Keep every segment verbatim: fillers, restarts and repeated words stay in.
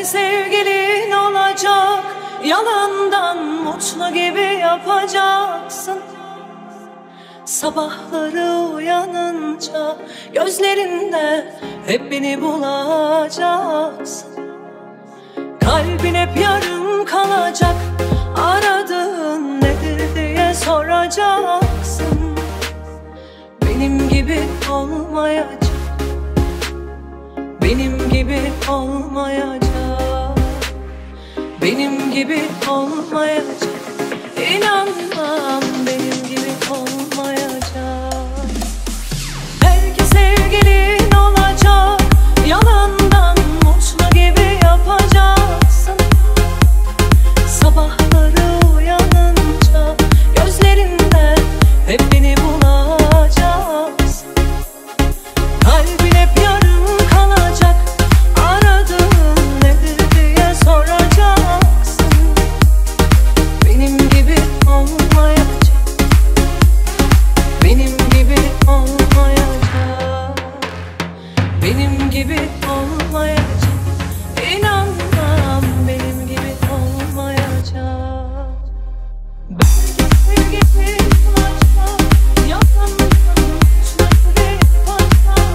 Belki sevgilin olacak, yalandan mutlu gibi yapacaksın. Sabahları uyanınca gözlerinde hep beni bulacaksın. Kalbin hep yarım kalacak, aradığın nedir diye soracaksın. Benim gibi olmayacak, benim gibi olmayacak, benim gibi olmayacak. İnanmam, benim gibi olmayacak. Belki sevgilin olacak, yalandan mutlu gibi yapacaksın. Sabahları uyanınca gözlerinde hep beni bulacaksın. Kalbin hep yarım kalacak, aradığın nedir diye soracaksın. Benim gibi olmayacak, benim gibi olmayacak, benim gibi olmayacak. İnanmam, benim gibi olmayacak. Belki sevgilin olacak, yalandan mutlu gibi yapacaksın.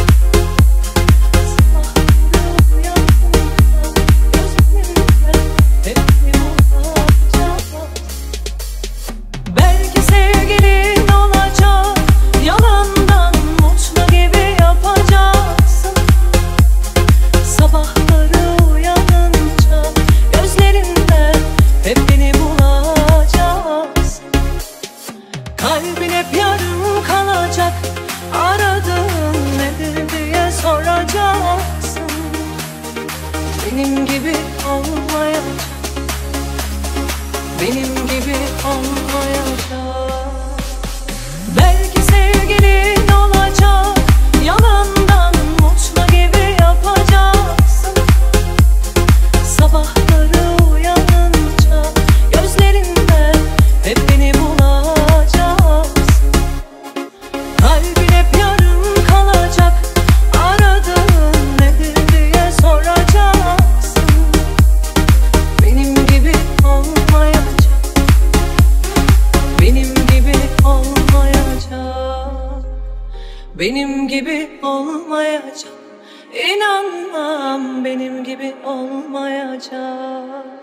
Sabahları uyanınca gözlerinde hep beni bulacaksın. Belki sevgilin olacak, yalandan mutlu gibi yapacaksın. Sabahları uyanınca gözlerinde hep beni bulacaksın. Kalbin hep yarım kalacak, aradığın nedir diye soracaksın. Benim gibi olmayacak, benim gibi olmayacak. Belki sevgilin olacak, yalandan mutlu gibi yapacaksın. Sabahları uyanınca gözlerinde hep beni bulacaksın. Kalbin hep yarım kalacak, aradığın nedir diye soracaksın. Benim gibi olmayacak, benim gibi olmayacak, benim gibi olmayacak. İnanmam, benim gibi olmayacak.